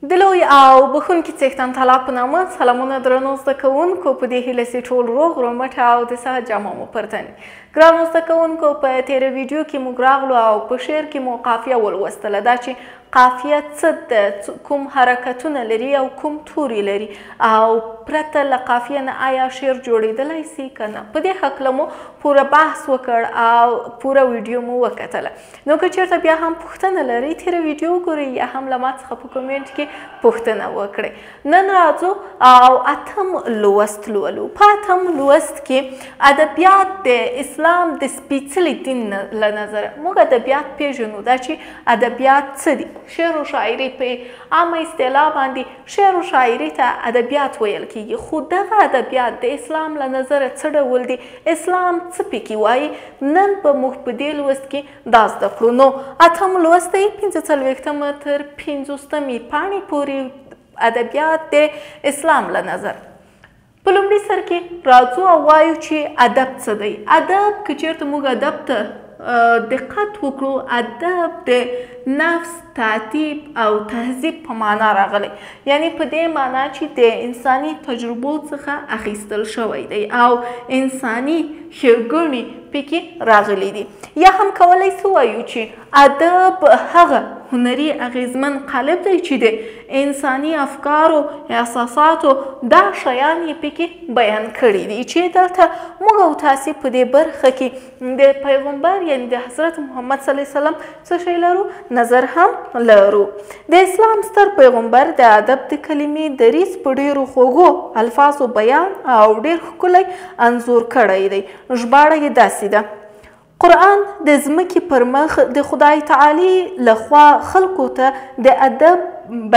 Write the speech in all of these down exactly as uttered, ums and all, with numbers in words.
د لوی او بخونکي څښتن تعالی په نامه سلامونه درنو زده کوونکو په دې هیله چې ټول روغ رمټ او د صحت جامه مو پرتن ګرانو زده کوونکو په تېره ویډیو کې موږ راغلو او په شعر کې مو قافیه ولوستله دا چې قافیه څه ده کوم حرکتونه لري او کوم توري لري او پرته له قافیه نه آیا شعر جوړېدلی سي که نه په دې هکله مو پوره بحث وکړ او پوره ویډیو مو وکتله نو که چېرته بیا هم پوښتنه لرئ تېره ویډیو وګورئ یا هم له ما څخه په کومنټ کې پوښتنه وکړئ نن راځو او اتم لوست لولو په اتم لوست کې ادبیات د اسلام د سپېڅلي دین له نظره موږ ادبیات پیژنو دا چې ادبیات څه دي شعر و شاعري په عامه اصطلاح باندې شعر و شاعري ته ادبیات ویل کیږي خو دغه ادبیات د اسلام له نظره څه ډول دي اسلام څه پکې وایي نن به موږ په دې لوست کې دا زده کړو نو اتم لوست دی پنځه څلوېښتمه تر پنځوسمې پاڼې پورې ادبیات د اسلام له نظر په لومړي سر کې راځو او وایو چې ادب څه دی ادب که چېرته موږ ادب ته دقت وکړو ادب د نفس تعتیب او تهذیب په معنا راغلی یعنی په دې معنا چې د انساني تجربو څخه اخیستل شوی دی او انساني ښېګڼې پکې راغلی دي یا هم کولی سو وایو چې ادب هغه هنري اغیزمن قالب دی چې د انساني افکارو احساساتو دا شیان یې پکې بیان کړي دي چې دلته موږ او تاسې په دې برخه کې د پیغمبر یعنی د حضرت محمد صلی الله علیه وسلم څه شی لرو نظر هم لرو د اسلام ستر پیغمبر د ادب د کلمې دریځ په ډېرو خوږو الفاظو بیان او ډېر ښکلی انځور کړی دی ژباړه یې داسې ده قرآن د ځمکې پر مخ د خدای تعالی لخوا خلکو ته د ادب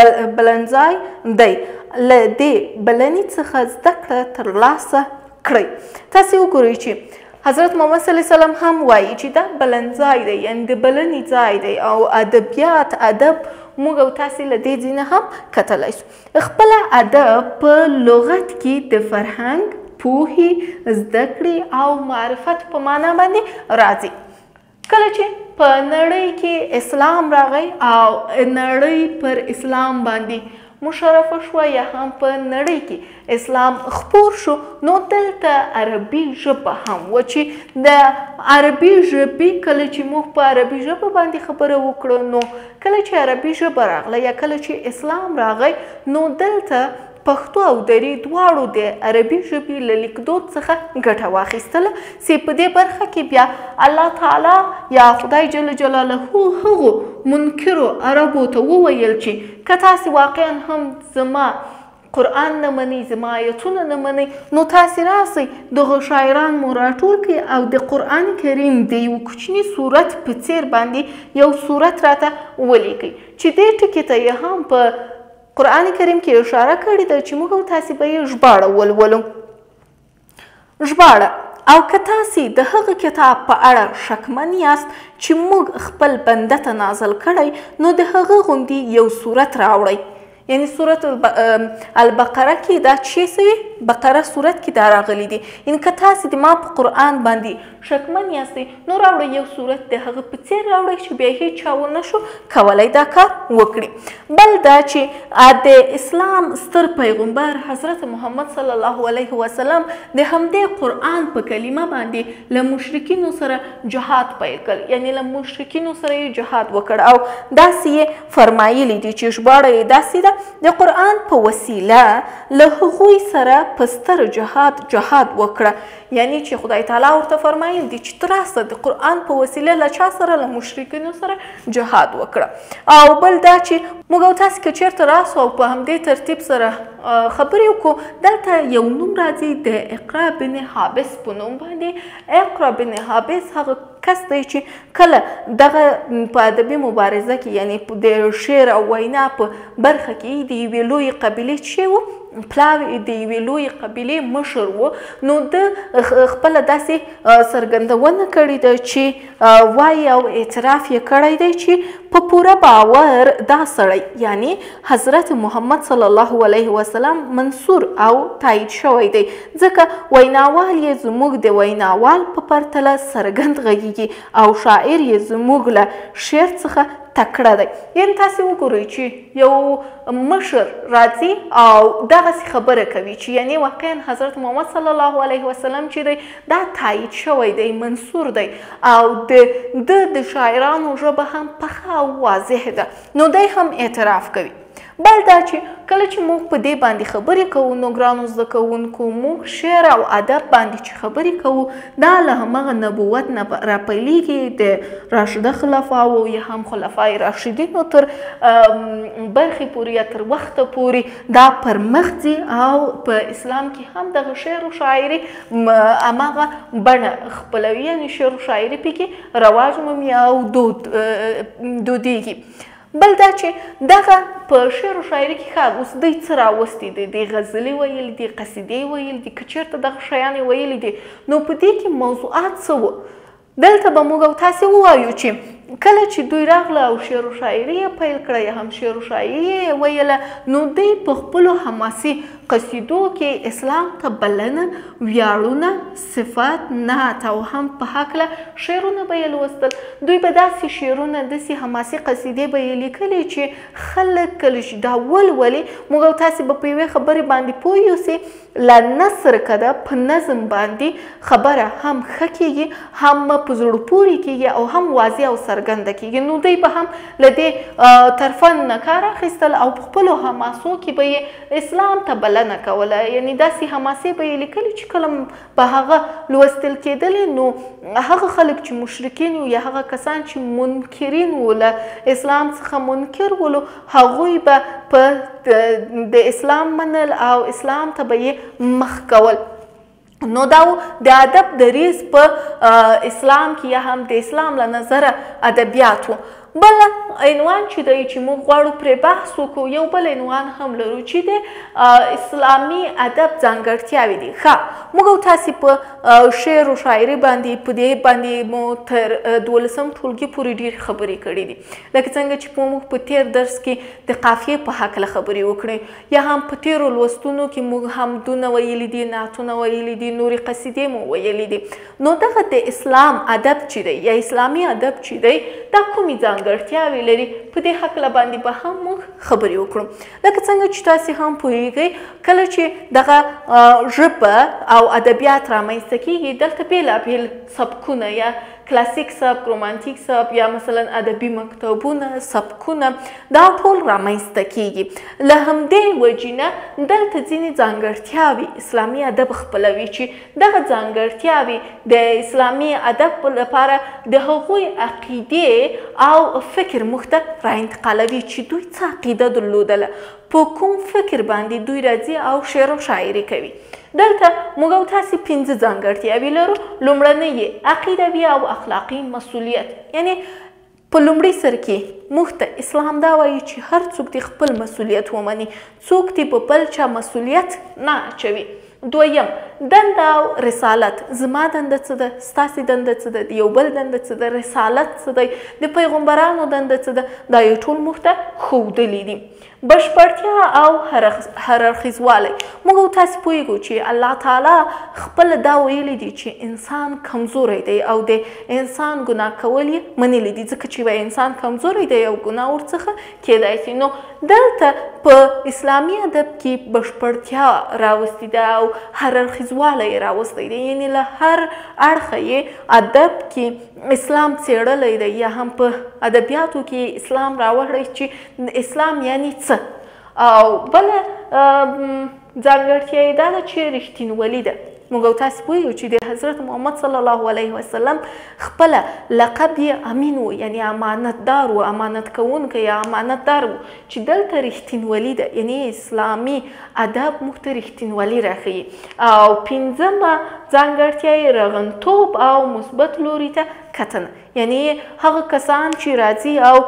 بلنځای دی له دې بلنې څخه زده کړه ترلاسه کړئ تاسې وګورئ چې حضرت محمد صلی الله علیه وسلم هم وایي چې دا بلنځای دی یعنی د بلنې ځای دی او ادبیات ادب موږ او تاسې له دې ځای نه هم کتلی سو خپله ادب په لغت کې د فرهنګ پوهې زده کړې او معرفت په معنا باندې راځي کله چې په نړۍ کې اسلام راغی او نړۍ پر اسلام باندې مشرفه شوه یا هم په نړۍ کې اسلام خپور شو نو دلته عربي ژبه هم وه چې د عربي ژبې کله چې موږ په عربي ژبه باندې خبره وکړو نو کله چې عربي ژبه راغله یا کله چې اسلام راغی نو دلته پښتو او دري دواړو د عربي ژبې له لیکدود څخه ګټه واخیستله چې په دې برخه کې بیا الله تعالی یا خدای جل جلاله هغو منکرو عربو ته وویل چې که تاسې واقعا هم زما قرآن نه منئ زما آیتونه نه منئ نو تاسې راسئ دغه شاعران مو راټول کړئ او د قرآن کریم د یو کوچني صورت په څیر باندې یو صورت راته ولیکئ چې دې ټکي ته یې هم په قرآن کریم کې اشاره کړې ده چې موږ او تاسې به یې ژباړه ولولو ژباړه او که تاسې د هغه کتاب په اړه شکمن یاست چې موږ خپل بنده ته نازل کړی نو د هغه غوندې یو صورت راوړئ یعنی صورت البقره کې دا چې څه بقره صورت کې دا راغلی دي یعنې که تاسې د ما په قرآن باندې شکمن یاستئ نو راوړئ یو صورت د هغه په څېر راوړئ چې بیا هېڅ چا ونه شو کولی دا کار وکړي بل دا چې د اسلام ستر پیغمبر حضرت محمد صلی الله علیه وسلم د همدې قرآن په کلمه باندې له مشرکینو سره جهاد پیل کړ یعنې له مشرکینو سره یې جهاد وکړ او داسې یې فرمایلی دي چې ژباړه یې داسې ده د قرآن په وسیله له هغوی سره په ستر جهاد جهاد وکړه یعنی چې خدای تعالی ورته فرمایل دي چې ته راسه د قرآن په وسیله له چا سره له مشرکینو سره جهاد وکړه او بل دا چې موږ او تاسې که چېرته راسو او په همدې ترتیب سره خبرې وکړو دلته یو نوم راځي د اقرا بن حابس په نوم باندې اقرا بن حابس هغه کس دی چې کله دغه په ادبي مبارزه کې یعنی د شعر او وینا په برخه کې د یوې لویې قبیلې چې و پلاوی د یوې لویې قبیلې مشر و نو د خپله داسې څرګندونه کړې ده چې وایي او اعتراف یې کړی دی چې په پوره باور دا سړی یعنی حضرت محمد صلی الله علیه وسلم منصور او تایید شوی دی ځکه ویناوال یې زموږ د ویناوال په پرتله څرګند غږیږي او شاعر یې زموږ له شعر څخه تکړه دی. یعنې تاسې وګورئ چې یو مشر راځي او دغسې خبره کوي چې یعنې واقعا حضرت محمد صلی الله علیه وسلم چې دی دا تایید شوی دی، منصور دی او د ده د شاعرانو ژبه هم پخه او واضح ده، نو دی هم اعتراف کوي. بل دا چې کله چې موږ په دې باندې خبرې کوو نو ګرانو زده کوونکو موږ شعر او ادب باندې چې خبرې کوو دا له همغه نبوت نه راپیلېږي، د راشده خلفاو یا هم خلفای راشدینو تر برخې پورې یا تر وخته پورې دا پر مخ ځي او په اسلام کې هم دغه شعر و شاعري همغه بڼه خپلوي، یعنې شعر و شاعري پکې رواج مومي او دود دودیږي. بل دا چې دغه په شعر و شاعري کې ښه اوس دوی څه راوستي دي، د غزلې ویل دي، قصیدې ویل دي، که چېرته دغه شیان یې ویلي دي نو په دې کې موضوعات څه وو؟ دلته به موږ او تاسې ووایو چې کله چې دوی راغله او شعر و شاعري یې پیل کړه یا هم شعر و شاعري یې ویله نو دوی په خپلو حماسي قصیدو کې اسلام ته بلنه، ویاړونه، صفات، نعت او هم په هکله شعرونه به یې لوستل. دوی به داسې شعرونه داسې حماسي قصیدې به یې لیکلې چې خلک کله چې دا ولولي موږ او تاسې به په یوې خبرې باندې پوه یوسئ له نثر که ده په نظم باندې خبره هم ښه کیږي، هم په زړه پورې کیږي او هم واضح او څرګنده کیږي. نو دوی به هم له دې طرفه نه کار اخیستل او په خپلو حماسو کې به یې اسلام ته بلنه کوله، یعنې داسې حماسې به یې لیکلي چې کله به هغه لوستل کېدلې نو هغه خلک چې مشرکین وو یا هغه کسان چې منکرین وو له اسلام څخه منکر ولو هغوی به په د اسلام منل او اسلام ته به یې مخ کول. نو دا د ادب دریځ په اسلام کې یا هم د اسلام له نظره ادبیات وو. بل عنوان چې دی چې موږ غواړو پرې بحث وکړو، یو بل عنوان هم لرو چې د اسلامي ادب ځانګړتیاوې دي. ښه موږ او تاسې په شعر و شاعري باندې په دې باندې مو تر دولسم ټولګي پورې ډېرې خبرې کړي دي، لکه څنګه چې موږ په تېر درس کې د قافیې په هکله خبرې وکړې یا هم په تېرو لوستونو کې موږ حمدونه ویلي دي، نعتونه ویلي دي، نورې قصیدې مو ویلي دي. نو دغه د اسلام ادب چې دی یا اسلامي ادب چې دی دا کومې ځانګړتیاوې لري په دې هکله باندې به هم موږ خبرې وکړو. لکه څنګه چې تاسې هم پوهیږئ کله چې دغه ژبه او ادبیات رامنځته کیږي دلته بېلابېل سبکونه یا کلاسیک سبک، رومانتیک سبک یا مثلا ادبي مکتبونه، سبکونه دا ټول رامنځته کیږي. له همدې وجې نه دلته ځینې ځانګړتیاوې اسلامي ادب خپلوي چې دغه ځانګړتیاوې د اسلامي ادب لپاره د هغوی عقیدې او فکر موږ ته راانتقالوي چې دوی څه عقیده درلودله، په کوم فکر باندې دوی راځي او شعر و شاعري کوي. دلته موږ او تاسې پنځه ځانګړتیاوې لرو. لومړنۍ یې عقیدوي او اخلاقي مسؤلیت، یعنې په لومړي سر کې موږ ته اسلام دا وایي چې هر څوک دې خپل مسؤلیت ومني، څوک دې په بل چا مسؤلیت نه اچوي. دویم دنده او رسالت، زما دنده څه ده، ستاسې دنده څه ده، د یو بل دنده څه ده، رسالت څه دی، د پیغمبرانو دنده څه ده، دا یې ټول موږ ته ښودلي دي. بشپړتیا او هررخیزوالی، موږ او تاسې پوهیږو چې الله تعالی خپله دا ویلی دي چې انسان کمزوری دی او د انسان ګناه کول یې منلی دي، ځکه چې به انسان کمزوری دی او ګناه ورڅخه کیدای شي. نو دلته په اسلامي ادب کې بشپړتیا راوستې ده او هررخیزوالی یې راوستی دی، یعنې له هر اړخه یې ادب کې اسلام څېړلی دی یا هم په ادبیاتو کې اسلام راوړی چې اسلام یعنی څه. او بله ځانګړتیا یې دا ده چې رښتینولي ده. موږ او تاسې پوهیږو چې د حضرت محمد صلی الله علیه وسلم خپله لقب یې امین و، یعنې امانتدار و، امانت کوونکی یا امانتدار و، چې دلته رښتینولي ده، یعنې اسلامي ادب موږ ته رښتینولي راښیي. او پنځمه ځانګړتیا یې رغنتوب او مثبت لوري ته کتنه، یعنې هغه کسان چې راځي او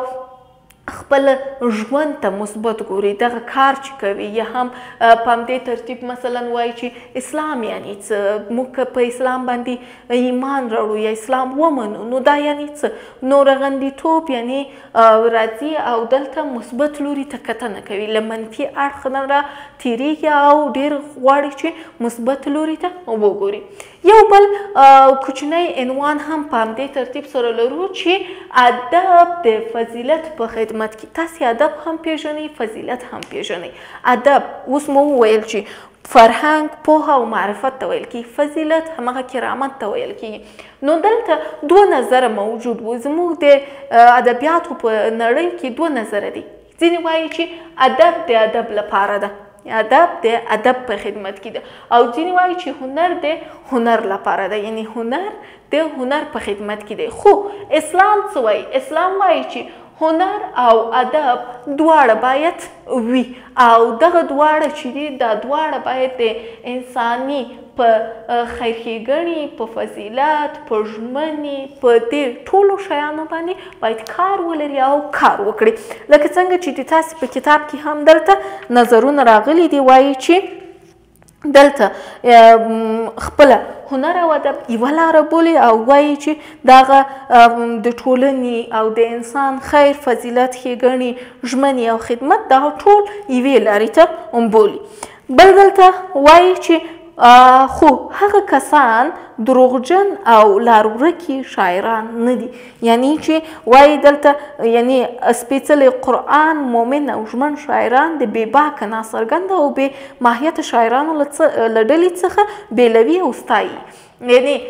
خپل ژوند ته مثبت ګوري، دغه کار چې کوي یا هم په همدې ترتیب مثلا وایي چې اسلام یعنی څه، موږ که په اسلام باندې ایمان راوړو یا اسلام ومنو نو دا یعنی څه. نو رغندیتوب یعنی راځي او دلته مثبت لوري ته کتنه کوي، له منفي اړخ نه را تیریږي او ډېر غواړي چې مثبت لوري ته وګوري. یو بل کوچنی عنوان هم په همدې ترتیب سره لرو چې ادب د فضیلت په خدمت کې. تاسې ادب هم پیژنئ، فضیلت هم پیژنئ. ادب اوس مو وویل چې فرهنګ، پوهه او معرفت ته ویل کېږي، فضیلت همغه کرامت ته ویل کېږي. نو دلته دوه نظره موجود وو. زموږ د ادبیاتو په نړۍ کې دوه نظره دي. ځینې وایي چې ادب د ادب لپاره ده، ادب د ادب په خدمت کې ده، او ځینې وایي چې هنر د هنر لپاره ده، یعنی هنر د هنر په خدمت کې دی. خو اسلام څه وایي؟ اسلام وایي چې هنر او ادب دواړه باید وي، او دغه دواړه چې دي دا دواړه باید د انساني په خیرښېګڼې، په فضیلت، په ژمنې، په دې ټولو شیانو باندې باید کار ولري او کار وکړي. لکه څنګه چې د تاسې په کتاب کې هم دلته نظرونه راغلي دي، وایي چې دلته خپله هنر او ادب یوه لاره بولي، او وایي چې دغه د ټولنې او د انسان خیر، فضیلت، ښېګڼې، ژمنې او خدمت دغه ټول یوې لارې ته بولي. بل دلته وایي چې خو هغه کسان دروغجن او لارورکي شاعران نه دي، یعنی چې وایي دلته یعنی سپېڅلی قرآن مؤمن او ژمن شاعران د بې باکه، ناڅرګنده او بې ماهیته شاعرانو له ډلې څخه بیلوي او ستایي. یعنی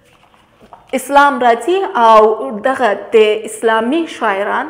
اسلام راځي او دغه د اسلامي شاعران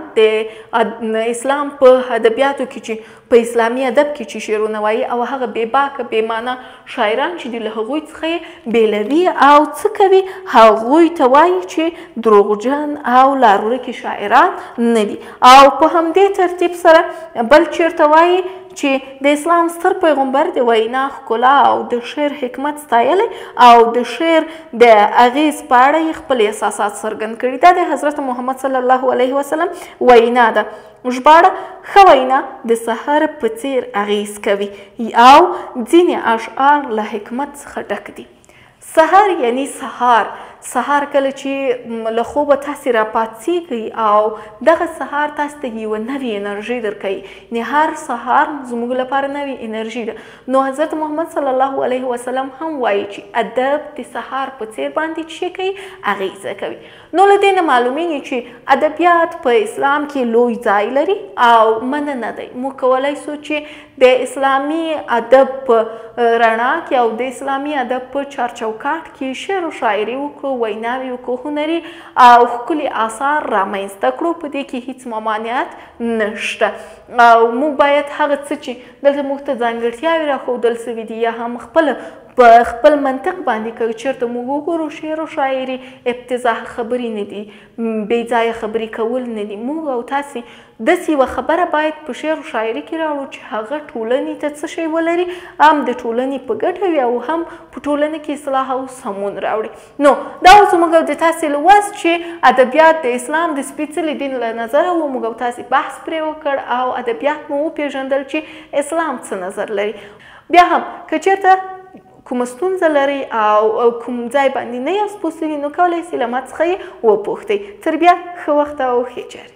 د اسلام په ادبیاتو کې چې په اسلامي ادب کې چې شعرونه وایي، او هغه بې باکه بې معنا شاعران چې دي له هغوی څخه یې بیلوي او څه کوي؟ هغوی ته وایي چې دروغجن او لارورکي شاعران نه دي. او په همدې ترتیب سره بل چیرته وایي چې د اسلام ستر پیغمبر د وینا ښکلا او د شعر حکمت ستایلی، او د شعر د اغیز په اړه یې خپل احساسات څرګند کړي. دا د حضرت محمد صلی الله علیه وسلم وینا ده. ژباړه: ښه وینا د سحر په څیر اغیز کوي، او ځینې اشعار له حکمت څخه ډک دي. سحر یعنی سهار، سهار کله چې له خوبه تاسې راپاڅېږئ او دغه سهار تاسو ته یوه نوې انرژي درکوي، یعنې هر سهار زموږ لپاره نوې انرژي ده. نو حضرت محمد صلی الله علیه وسلم هم وایي چې ادب د سهار په څېر باندې څه شی کوي؟ اغیزه کوي. نو له دې نه معلومیږي چې ادبیات په اسلام کې لوی ځای لري او مننه دی. موږ کولی سو چې د اسلامي ادب په رڼا کې او د اسلامي ادب په چارچوکاټ کې شعر و شاعري وکړو، ویناوې وکړو، هنري او ښکلي آثار رامنځته کړو. په دې کې هیڅ ممانعت نشته، او موږ باید هغه څه چې دلته موږ ته ځانګړتیاوې راښودل سوي دي یا هم خپله په خپل منطق باندې کوي، چېرته موږ وګورو شعر و شاعري ابتذاح خبرې نه دي، بې ځایه خبرې کول نه دي. موږ او تاسې داسې یوه خبره باید په شعر و شاعري کې راوړو چې هغه ټولنې ته څه شی ولري، هم د ټولنې په ګټه وي او هم په ټولنه کې اصلاح او سمون راوړي. نو دا اوس موږ او د تاسې لوست چې ادبیات د اسلام د سپېڅلي دین له نظره و، موږ او تاسې بحث پرې وکړ او ادبیات مو وپېژندل چې اسلام څه نظر لري. بیا هم که چېرته کومه ستونزه لرئ او کوم ځای باندې نه یاست پوه سوي، نو کولی سئ له ما څخه یې وپوښتئ. تر بیا ښه وخت او ښې چارې.